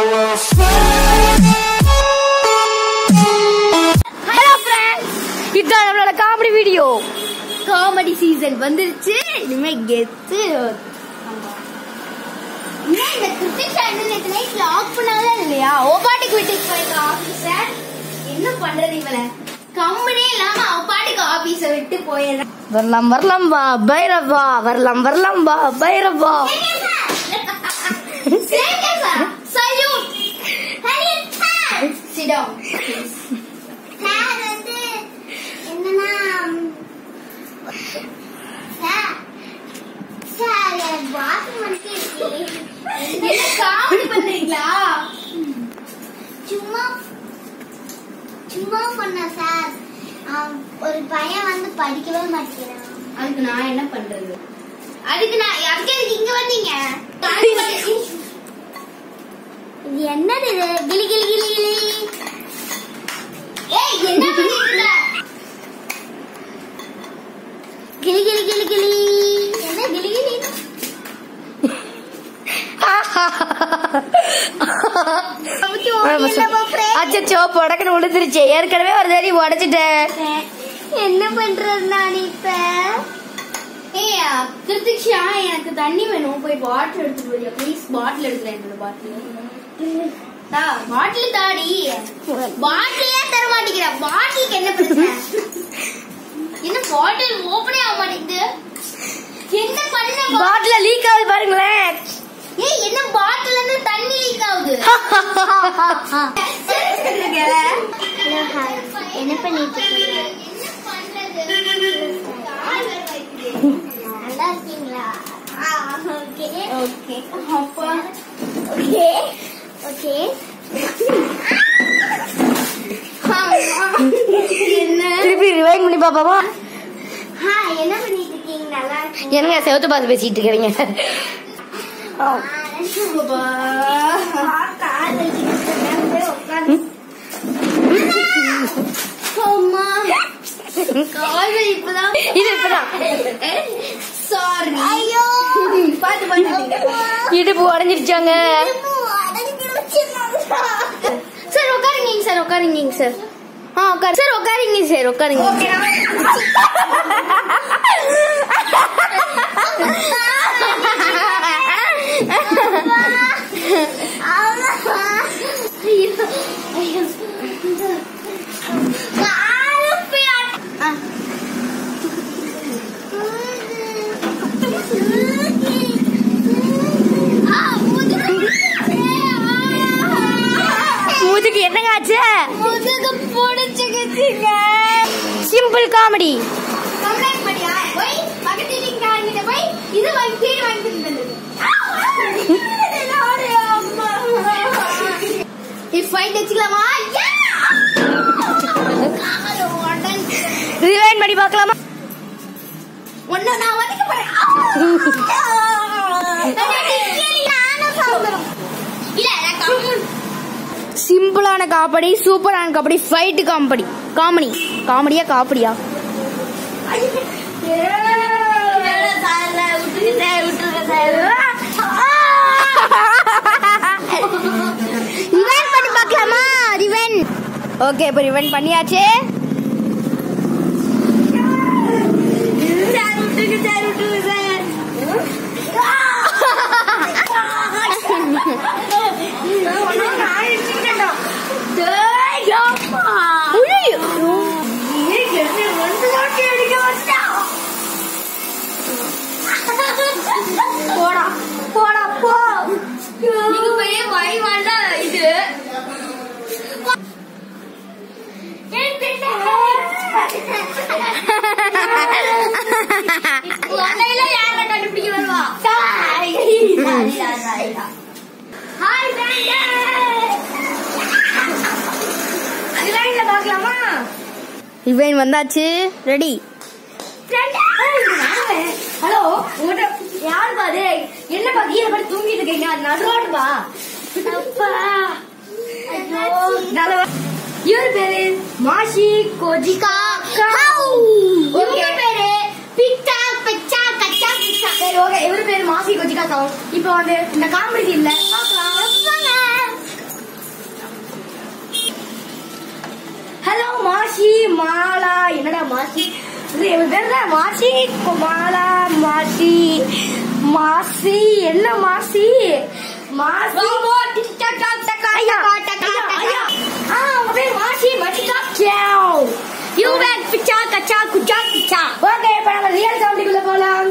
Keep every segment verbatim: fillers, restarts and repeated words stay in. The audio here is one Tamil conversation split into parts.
இதான் நம்மளோட காமெடி வீடியோ. காமெடி சீசன் வந்துருச்சு. இனிமே கெத்து. இந்த கிரிக்கெட் சேனல் நேத்து நைட்ல ஆஃப் பண்ணாலே இல்லையா? ஓபாட்டிக்கு வீட்டுக்கு போயிருக்க ஆபீசர் என்ன பண்றது இவள? கம்பெனியே இல்லாம அவ பாட்டுக்கு ஆபீஸ விட்டு போயிடுறா. வரலாம் வரலாம் வா பைரவா, வரலாம் வரலாம் வா Bhairava. Salute. Sit down. Sir வந்து என்னன்னா சார் சார் பாத்ரூம் வந்து என்ன காமெடி பண்றீங்களா? சும்மா சும்மா பண்ண சார். ஒரு பையன் வந்து படிக்கவே மாட்டேங்கிறான். அதுக்கு நான் என்ன பண்றது? அதுக்கு நான் அதுக்கு இங்க வந்தீங்க. இது என்னது? கிளி கிளி கிளி கிளி. ஏய் என்ன பண்ணிட்டு கிளி கிளி கிளி கிளி. என்ன கிளி கிளி? அச்சோ படக்குன்னு உளுந்துருச்சு. ஏற்கனவே ஒரு தடவை உடைச்சிட்டேன். என்ன பண்றது நான் இப்ப? ஏய் கிருத்திக்ஷா எனக்கு தண்ணி வேணும். போய் பாட்டில் எடுத்துட்டு வரியா ப்ளீஸ்? பாட்டில் எடுக்கிறேன். என்னோட பாட்டில் பாட்டில் தாடி. பாட்டிலே தர மாட்டேங்கிற. பாட்டிலுக்கு என்ன பிரச்சனை? என்ன பாட்டில் ஓபனே ஆக மாட்டேங்குது? என்ன பண்ண? பாட்டில லீக் ஆகுது பாருங்களேன். ஏய் என்ன பாட்டில்ல இருந்து தண்ணி லீக் ஆகுது? என்ன பண்ணிட்டு இருக்கீங்க? நல்லா இருக்கீங்களா? ஓகே ஓகே அப்பா ஓகே ஓகே. என்ன திருப்பி ரிவைண்ட் பண்ணி பாப்பாவா? என்ன பண்ணிட்டு இருக்கீங்க? நல்லா என்னங்க செவத்து பார்த்து பேசிட்டு இருக்கீங்க? இடுப்பு உடஞ்சிருச்சாங்க. சார் உட்காருங்க சார். உட்காருங்க சார். ஆ உட்காரு சார். உட்காருங்க சார். உட்காருங்க. முதுகு என்னங்க ஆச்சு? முதுகு புடிச்சுக்கிட்டீங்க. Simple comedy. கம்ப்ளைண்ட் பண்ணியா? போய் பக்கத்து வீட்டுக்காரங்க போய் இது வாங்கி தீ வாங்கி தந்தது. அம்மா இஃப் ஃபைட் வெச்சுக்கலாமா? ரிவைண்ட் பண்ணி பார்க்கலாமா? ஒண்ணு நான் வந்து போறேன். இல்ல நான் காமெடி. சிம்பிளான காமெடி, சூப்பரான காமெடி, ஃபைட் காமெடி. காமெடி காமெடியா காமெடியா? ரிவைண்ட் பண்ணி பார்க்கலாமா? ரிவைண்ட். ஓகே இப்போ ரிவைண்ட் பண்ணியாச்சு. போடா போடா போ. நீங்க போய் வாய் வாண்டா இது. உன்னையில யார கண்டுபிடிக்க வருவா? ஹாய் ரிவைண்ட் பார்க்கலாமா? ரிவைண்ட் வந்தாச்சு. ரெடி? ஹலோ உங்கள்கிட்ட யாரு பாரு? என்ன பா கீழே படி தூங்கிட்டு இருக்கீங்க? நடுவாடுப்பா. இவர் பேரு மாஷி கோஜிகா. இவங்க பேரு பிச்சா பிச்சா கச்சா பிச்சா. சரி ஓகே இவர் பேரு மாஷி கோஜிகா. இப்போ வந்து இந்த காமெடி இல்ல பார்க்கலாம். மாசி மாலா மாசி மாசி என்ன மாசி மாசி மாசி மச்சிட்டாக்கியாவ் யூ பேக் பிச்சா கச்சா குச்சா கிச்சா. ஓகே இப்போ நம்ம ரியல் சவுண்டுக்குள்ள போலாம்.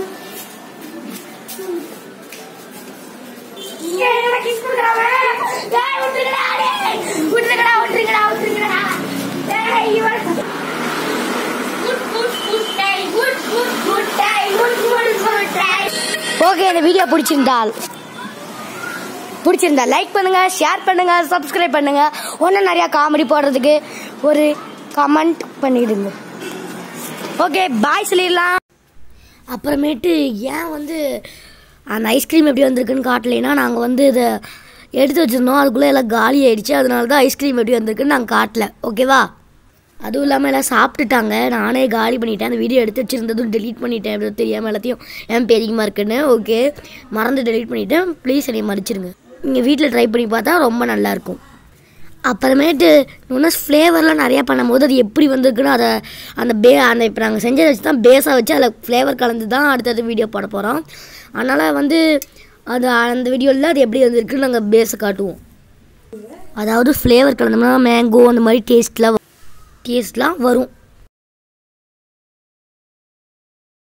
என்ன கிஸ் பண்றாங்க? டேய் விட்டுங்கடா டேய் விட்டுங்கடா விட்டுங்கடா விட்டுங்கடா டேய் இவன் குட் குட் குட் டேய் குட் குட் குட் டேய் குட் குட் குட் டேய். ஓகே இந்த வீடியோ பிடிச்சிருந்தால் பிடிச்சிருந்தா லைக் பண்ணுங்க, ஷேர் பண்ணுங்க, சப்ஸ்கிரைப் பண்ணுங்க. இன்னும் நிறைய காமெடி போடுறதுக்கு ஒரு கமெண்ட் பண்ணிடுங்க. ஓகே பாய் சொல்லிடலாம். அப்புறமேட்டு ஏன் வந்து அந்த ஐஸ்கிரீம் எப்படி வந்திருக்குன்னு காட்டலைன்னா நாங்கள் வந்து இதை எடுத்து வச்சுருந்தோம், அதுக்குள்ளே எல்லாம் காலி ஆகிடுச்சு. அதனால தான் ஐஸ்கிரீம் எப்படி வந்திருக்குன்னு நாங்கள் காட்டல. ஓகேவா? அதுவும் இல்லாமல் எல்லாம் சாப்பிட்டுட்டாங்க. நானே காலி பண்ணிட்டேன். அந்த வீடியோ எடுத்து வச்சுருந்ததும் டெலீட் பண்ணிட்டேன். எப்படி தெரியாமல் எல்லாத்தையும் ஏன் பெரியமாக இருக்குன்னு. ஓகே மறந்து டெலீட் பண்ணிவிட்டேன். ப்ளீஸ் என்னை மன்னிச்சிருங்க. நீங்கள் வீட்டில் ட்ரை பண்ணி பார்த்தா ரொம்ப நல்லாயிருக்கும். அப்புறமேட்டு இன்னும் ஃப்ளேவர்லாம் நிறையா பண்ணும்போது அது எப்படி வந்திருக்குன்னு அதை அந்த பே அந்த இப்போ நாங்கள் செஞ்சதை வச்சு தான் பேஸாக வச்சு அதில் ஃப்ளேவர் கலந்து தான் அடுத்தது வீடியோ போட போகிறோம். அதனால் வந்து அது அந்த வீடியோவில் அது எப்படி வந்திருக்குன்னு நாங்கள் பேஸை காட்டுவோம். அதாவது ஃப்ளேவர் கலந்தோம்னா மேங்கோ அந்த மாதிரி டேஸ்ட்லாம் டேஸ்ட்லாம் வரும்.